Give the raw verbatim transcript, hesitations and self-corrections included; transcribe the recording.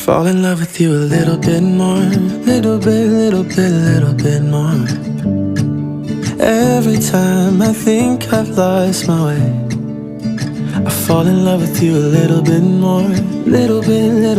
fall in love with you a little bit more. Little bit, little bit, little bit more. Every time I think I've lost my way, I fall in love with you a little bit more. Little bit, little